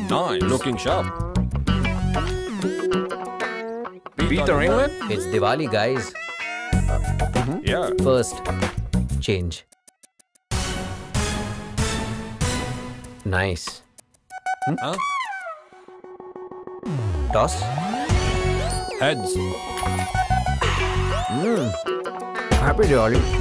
Nice. Looking sharp. Peter England? It's Diwali, guys. Yeah. First, change. Nice. Huh? Toss. Heads. Happy Diwali.